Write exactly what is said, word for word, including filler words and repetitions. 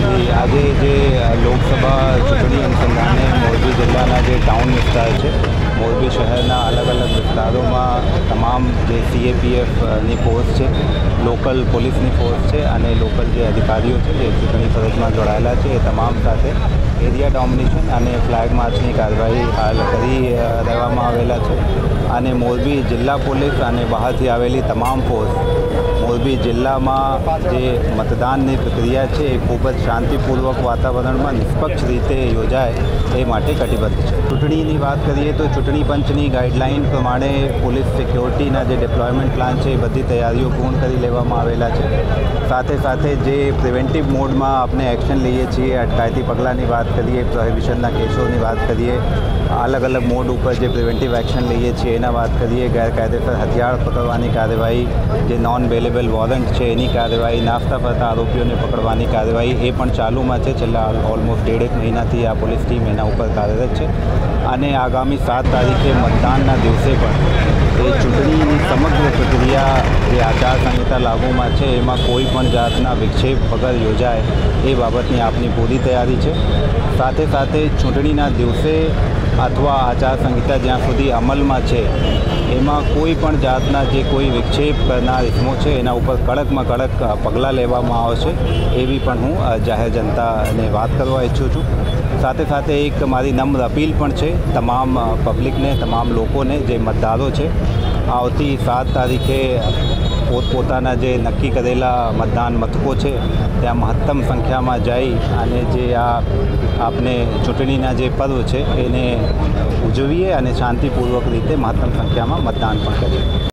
આજે જે લોકસભા ચૂંટણી અનુસંધાને મોરબી જિલ્લાના જે ટાઉન વિસ્તાર છે, મોરબી શહેરના અલગ અલગ વિસ્તારોમાં તમામ જે સીએપીએફની ફોર્સ છે, લોકલ પોલીસની ફોર્સ છે અને લોકલ જે અધિકારીઓ છે જે ચૂંટણી ફરજમાં જોડાયેલા છે એ તમામ સાથે એરિયા ડોમિનેશન અને ફ્લેગ માર્ચની કાર્યવાહી હાલ કરી દેવામાં આવેલા છે અને મોરબી જિલ્લા પોલીસ અને બહારથી આવેલી તમામ ફોર્સ મોરબી જિલ્લામાં જે મતદાનની પ્રક્રિયા છે એ ખૂબ જ શાંતિપૂર્વક વાતાવરણમાં નિષ્પક્ષ રીતે યોજાય એ માટે કટિબદ્ધ છે. ચૂંટણીની વાત કરીએ તો ચૂંટણી પંચની ગાઈડલાઇન પ્રમાણે પોલીસ સિક્યોરિટીના જે ડિપ્લોયમેન્ટ પ્લાન છે એ બધી તૈયારીઓ પૂર્ણ કરી લેવામાં આવેલા છે. સાથે સાથે જે પ્રિવેન્ટિવ મોડમાં આપણે એક્શન લઈએ છીએ, અટકાયતી પગલાંની વાત કરીએ, પ્રોહિબિશનના કેસોની વાત કરીએ, અલગ અલગ મોડ ઉપર જે પ્રિવેન્ટિવ એક્શન લઈએ છીએ એના વાત કરીએ, ગેરકાયદેસર હથિયાર પકડવાની કાર્યવાહી, જે નોન બેલેબલ વોરંટ છે એની કાર્યવાહી, નાસ્તા ફરતા આરોપીઓને પકડવાની કાર્યવાહી એ પણ ચાલુમાં છે. છેલ્લા ઓલમોસ્ટ ડેઢેક મહિનાથી આ પોલીસ ટીમ એના ઉપર કાર્યરત છે અને આગામી સાત તારીખે મતદાનના દિવસે પણ એ ચૂંટણીની સમગ્ર પ્રક્રિયા જે આચારસંહિતા લાગુમાં છે એમાં કોઈ પણ જાતના વિક્ષેપ વગર યોજાય એ બાબતની આપની પૂરી તૈયારી છે. સાથે સાથે ચૂંટણીના દિવસે અથવા આચારસંહિતા જ્યાં સુધી અમલમાં છે એમાં કોઈ પણ જાતના જે કોઈ વિક્ષેપ કરનાર ઇસમો છે એના ઉપર કડકમાં કડક પગલાં લેવામાં આવશે એવી પણ હું જાહેર જનતાને વાત કરવા ઈચ્છું છું. સાથે સાથે એક મારી નમ્ર અપીલ પણ છે તમામ પબ્લિકને, તમામ લોકોને, જે મતદારો છે, આવતી સાત તારીખે પોતપોતાના જે નક્કી કરેલા મતદાન મથકો છે ત્યાં મહત્તમ સંખ્યામાં જઈ અને જે આ આપણે ચૂંટણીના જે પર્વ છે એને ઉજવીએ અને શાંતિપૂર્વક રીતે મહત્તમ સંખ્યામાં મતદાન પણ કરીએ.